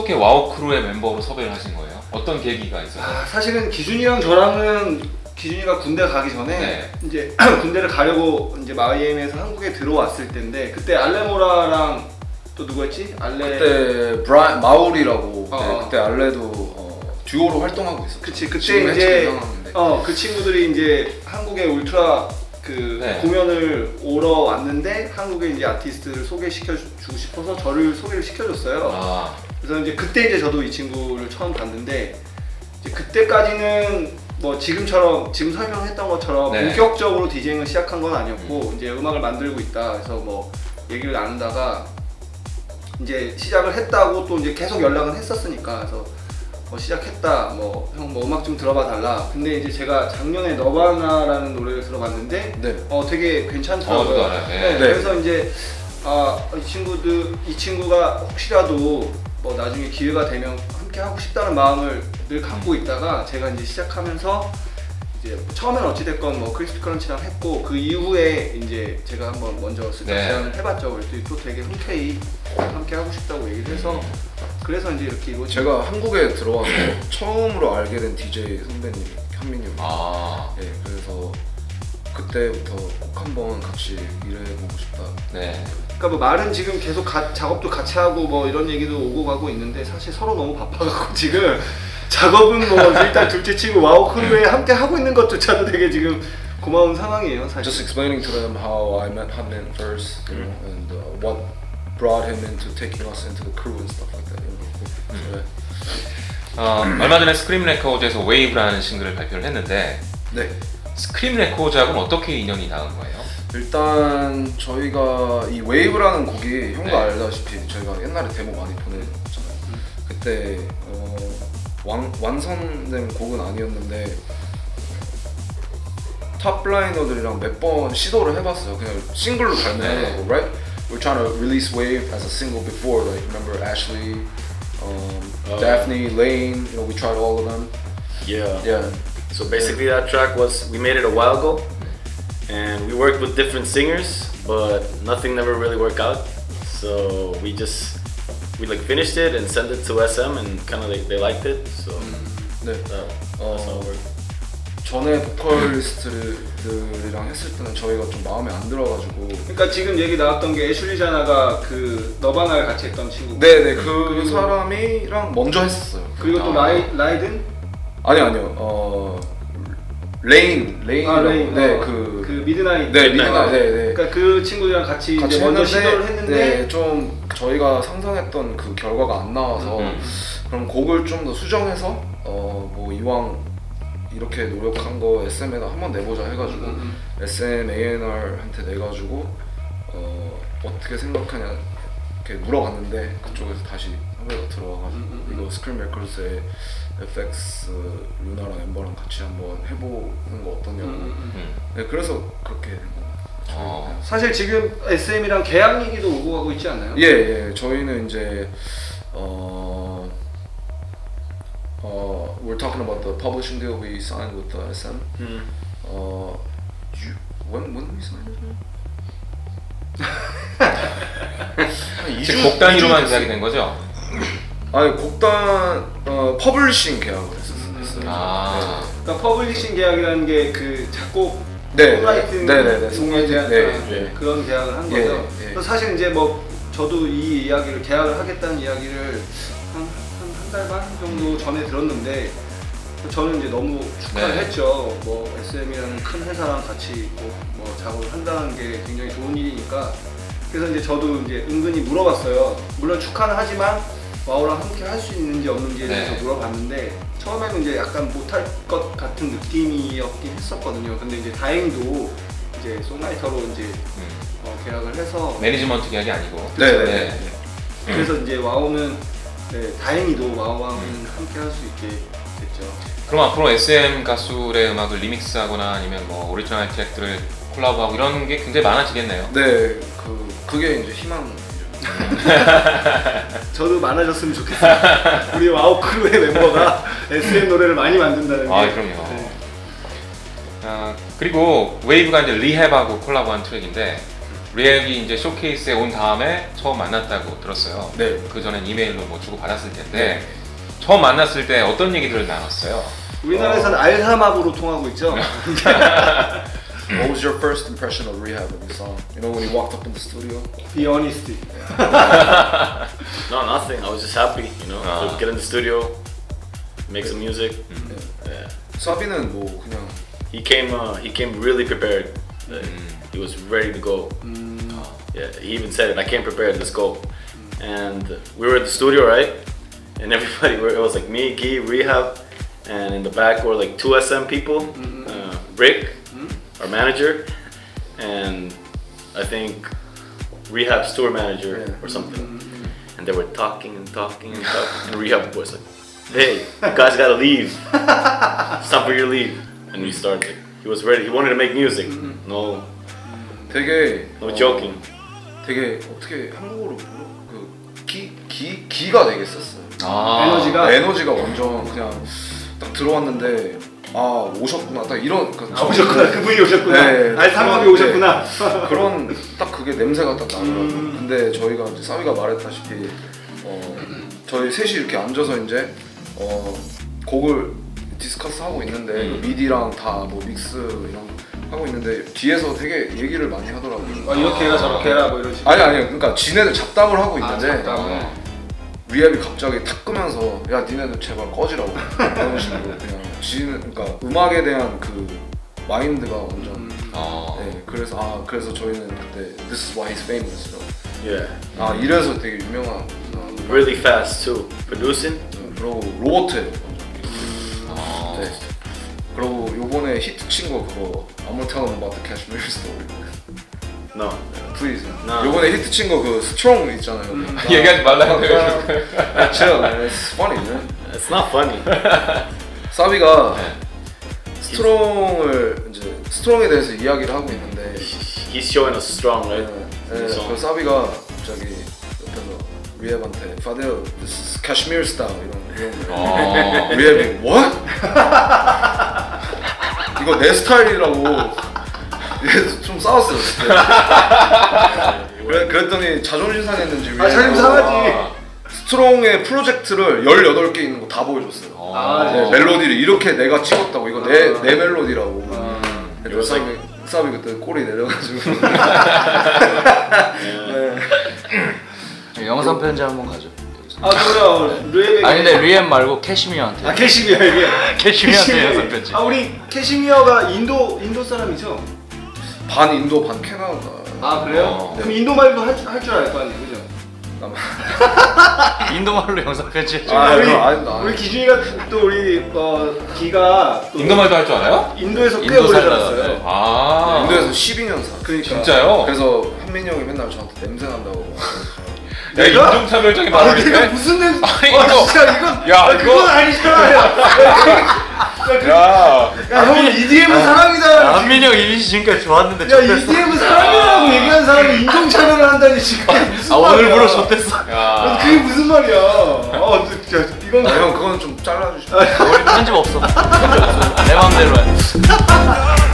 어떻게 와우 크루의 멤버로 섭외를 하신 거예요? 어떤 계기가 있어요? 사실은 기준이랑 저랑은 기준이가 군대 가기 전에 네. 이제 군대를 가려고 이제 마이애미에서 한국에 들어왔을 때인데 그때 알레모라랑 또 누구였지? 그때 마울이라고 그때 알레도 듀오로 활동하고 있었죠. 그치 그때 이제 그 친구들이 이제 한국의 울트라 공연을 오러 왔는데 한국에 이제 아티스트를 소개시켜 주고 싶어서 저를 소개를 시켜줬어요. 그래서 이제 그때 이제 저도 이 친구를 처음 봤는데 이제 그때까지는 뭐 지금 설명했던 것처럼 본격적으로 디제잉을 시작한 건 아니었고 이제 음악을 만들고 있다 해서 뭐 얘기를 나누다가 이제 시작을 했다고 또 이제 계속 연락은 했었으니까 그래서 시작했다 뭐 형 뭐 음악 좀 들어봐 달라. 근데 이제 제가 작년에 너바나라는 노래를 들어봤는데 되게 괜찮더라고요. 그래서 이제 이 친구가 혹시라도 뭐 나중에 기회가 되면 함께 하고 싶다는 마음을 늘 갖고 있다가 제가 이제 시작하면서 이제 처음엔 어찌됐건 뭐 크리스피 크런치랑 했고 그 이후에 이제 제가 한번 먼저 슬쩍 제안을 해봤죠. 그랬더니 또 되게 흔쾌히 함께 하고 싶다고 얘기를 해서 그래서 이제 이렇게 이루어진. 제가 한국에 들어와서 처음으로 알게 된 DJ 선배님 현민님. 네, 그래서 그때부터 꼭 한번 같이 일해보고 싶다. 네. 그러니까 뭐 말은 지금 계속 작업도 같이 하고 뭐 이런 얘기도 오고 가고 있는데 사실 서로 너무 바빠갖고 지금 작업은 뭐 일단 둘째 치고 와우 크루에 함께 하고 있는 것조차도 되게 지금 고마운 상황이에요 사실. Just explaining to them how I met Hanmin first, you know, and what brought him into taking us into the crew and stuff like that. 얼마 전에 스크림 레코드에서 웨이브라는 싱글을 발표를 했는데 스크림 레코드하고는 어떻게 인연이 닿은 거예요? 일단 저희가 이 웨이브라는 곡이 형도 알다시피 저희가 옛날에 데모 많이 보내줬잖아요. 그때 완성된 곡은 아니었는데 탑라이너들이랑 몇 번 시도를 해봤어요. 그냥 싱글로 발매하려고, right? We're trying to release Wave as a single before, like remember Ashley, Daphne, Lane, you know, we tried all of them. Yeah. So basically that track we made it a while ago and we worked with different singers but nothing never really worked out. So we like finished it and sent it to SM and kind of like they liked it. So that's how it worked. 전에 보컬리스트들이랑 했을 때는 저희가 좀 마음에 안 들어가지고. 그러니까 지금 얘기 나왔던 게 애슐리 자나가 그 너바나를 같이 했던 친구. 네네, 그 사람이랑 먼저 했었어요. 그리고 또 라이든? 아니요. 레인이라고. 네, 그 미드나잇. 네, 미드나잇. 그러니까 그 친구들이랑 같이 이제 먼저 시도를 했는데 좀 저희가 상상했던 그 결과가 안 나와서 그럼 곡을 좀 더 수정해서 뭐 이왕 이렇게 노력한 거 SM에다 한번 내보자 해가지고 SM A&R한테 내가지고 어떻게 생각하냐 이렇게 물어봤는데 그쪽에서 다시 섭외가 들어와가지고 이거 스크림 레코드스의 FX 루나랑 엠버랑 같이 한번 해보는 거 어떠냐고. 네, 그래서 그렇게 된 거예요. 사실 지금 SM이랑 계약 얘기도 오고 가고 있지 않나요? 예, 저희는 이제 we're talking about the publishing deal we signed with SM. When we signed it? 지금 곡 단위로만 계약이 된 거죠? 아니 곡단 퍼블리싱 계약을 했었어요. 그러니까 퍼블리싱 계약이라는 게 그 작곡 송라이팅 그런 계약을 한 거죠. 그래서 사실 이제 뭐 저도 이 이야기를 계약을 하겠다는 이야기를 한 달 반 정도 전에 들었는데 저는 이제 너무 축하를 했죠. 뭐 SM이라는 큰 회사랑 같이 뭐 작업을 한다는 게 굉장히 좋은 일이니까. 그래서 이제 저도 이제 은근히 물어봤어요. 물론 축하는 하지만 와우랑 함께 할 수 있는지 없는지에 대해서 물어봤는데 처음에는 이제 약간 못할 것 같은 느낌이었긴 했었거든요. 근데 이제 다행히도 이제 송라이터로 이제 계약을 해서 매니지먼트 계약이 아니고. 그래서 이제 와우는 다행히도 와우와는 함께 할 수 있게 됐죠. 그럼 앞으로 SM 가수의 음악을 리믹스하거나 아니면 뭐 오리지널 트랙들을 콜라보하고 이런 게 굉장히 많아지겠네요. 네, 그게 이제 희망이죠. 저도 많아졌으면 좋겠어요. 우리 와우 크루의 멤버가 SM 노래를 많이 만든다는 게. 그럼요. 그리고 웨이브가 이제 리헵하고 콜라보한 트랙인데 리앱이 이제 쇼케이스에 온 다음에 처음 만났다고 들었어요. 네. 그 전엔 이메일로 뭐 주고 받았을 텐데 처음 만났을 때 어떤 얘기들을 나눴어요? 우리나라에서는 알사막으로 통하고 있죠. What was your first impression of Rehab when you saw him? You know, when you walked up in the studio? Be honest. No, nothing. I was just happy, you know, to get in the studio, make some music. Yeah. 사비는 뭐 그냥 He came really prepared. He was ready to go. Yeah, he even said it. I came prepared. Let's go. And we were at the studio, right? And everybody, it was like me, Guy, Rehab, and in the back were like 2 SM people, Rick, our manager, and I think Rehab's tour manager or something. And they were talking and talking and talking, and Rehab was like, "Hey, you guys gotta leave. It's time for your leave." And we started. He was ready. He wanted to make music. No joking. 되게 어떻게 한국어로 기가 되게 셌어요. 에너지가 완전 그냥 딱 들어왔는데 오셨구나 딱 이런 오셨구나 그분이 오셨구나. 네, 알사막이 오셨구나. 그런 딱 그게 냄새가 딱 나더라고요. 근데 저희가 이제 사위가 말했다시피 저희 셋이 이렇게 앉아서 이제 곡을 디스커스 하고 있는데 미디랑 다 뭐 믹스 이런 하고 있는데 뒤에서 되게 얘기를 많이 하더라고요. 이렇게 해라 저렇게 해라 뭐 이런 식으로. 아니요. 그러니까 지네들 잡담을 하고 있는데 리앱이 갑자기 탁 끄면서 야 니네들 제발 꺼지라고 이런 식으로 그냥 그러니까 음악에 대한 그 마인드가 완전 네, 그래서 저희는 그때 This is why he's famous. Yeah. 이래서 되게 유명한 Really fast too. Producing. 그리고 로봇에 네. 그리고 요번에 히트 친 거 그거 I'm gonna tell them about the Kashmir story. No. Please. No. 요번에 히트 친 거 그 스트롱 있잖아요. 얘기하지 말라는데요. It's funny, man. It's not funny. 사비가 스트롱에 대해서 이야기를 하고 있는데 He's showing us strong, right? 그 사비가 갑자기 옆에서 리앱한테 Fadil, this is Kashmir style 이런 거. 리앱이 what? 이거 내 스타일이라고. 좀 싸웠어요 그때. 그랬더니 자존심 상했는지 자존심 상하지. 스트롱의 프로젝트를 18개 있는 거 다 보여줬어요. 멜로디를 이렇게 내가 찍었다고. 이거 내 멜로디라고. 사비 그때 꼬리 내려가지고 영상 편지 한번 가죠. 그래요. 리앱. 아니 근데 리앱 말고 캐시미어한테. 캐시미어에게. 캐시미어한테 영상 편지. 우리 캐시미어가 인도 사람이죠? 반 인도 반 캐나다. 그래요? 그럼 인도 말도 할 줄 알 거 아니에요, 그죠? 인도 말로 영상 편지 해줘. 우리 기준이가 또 우리 기가 또 인도 말도 할 줄 알아요? 인도에서 꽤 오래 살았어요. 인도에서 12년 살았어요. 그러니까. 진짜요? 그래서 한민이 형이 맨날 저한테 냄새 난다고. 야, 인종차별적인 말을 내가 무슨 냄새? 이거 진짜 이건 야, 그건 아니잖아요. 형은 EDM은 사람이다. 한민이 형 이미지 지금까지 좋았는데 EDM은 사람이라고 얘기하는 사람이 인종차별을 한다니 지금 무슨 말이야? 오늘부로 좋댔어. 그게 무슨 말이야? 이건 형 그거는 좀 잘라주시죠. 우리 편집 없어. 내 마음대로 해.